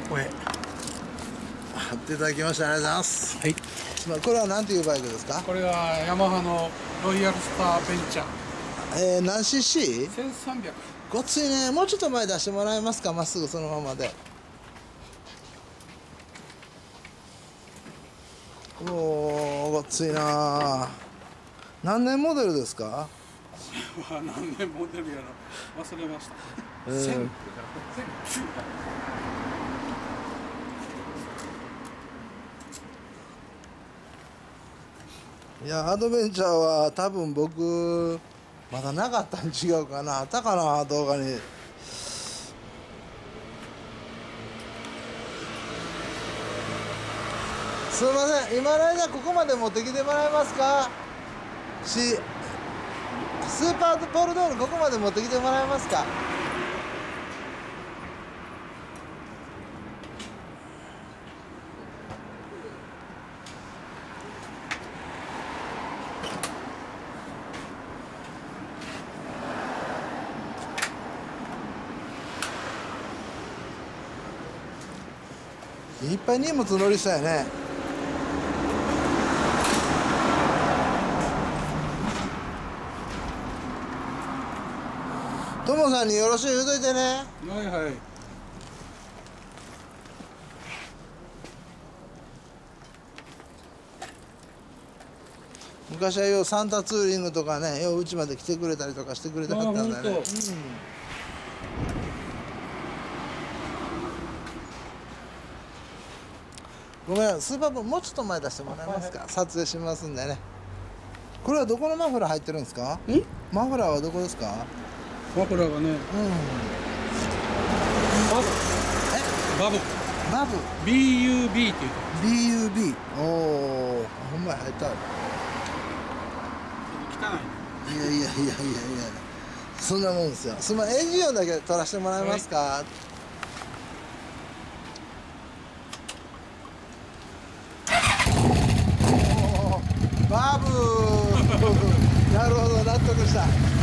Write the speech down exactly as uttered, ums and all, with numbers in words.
これ貼っていただきましてありがとうございます。 はい。 これは何ていうバイクですか？ これはヤマハのロイヤルスターベンチャー。 えー、何 シーシー？ せんさんびゃく。 ごっついね。もうちょっと前出してもらえますか？まっすぐそのままで。おお、ごっついな。何年モデルですか？ これは何年モデルやら忘れました。 えー、 せんきゅういや、アドベンチャーは多分僕まだなかったん違うかな。あったかな、動画に。すいません、今の間ここまで持ってきてもらえますか？しスーパーポルドールここまで持ってきてもらえますか？いっぱい荷物乗りしたよね。トモさんによろしい言うといてね。 はいはい。 昔はようサンタツーリングとかね、よううちまで来てくれたりとかしてくれたかったんだね。うん、ごめん、スーパーボールもうちょっと前出してもらえますか？はいはい、撮影しますんでね。これはどこのマフラー入ってるんですか？ん？マフラーはどこですか？ マフラーがね、うん、バブ。 え？ バブ。 バブ。 ビーユービー っていうと。 ビーユービー。おお、ほんまや入った。 汚い。 いやいやいやいやいや。そんなもんですよ。すみません、エンジン音だけ取らせてもらえますか？はい、バブーなるほど、納得した。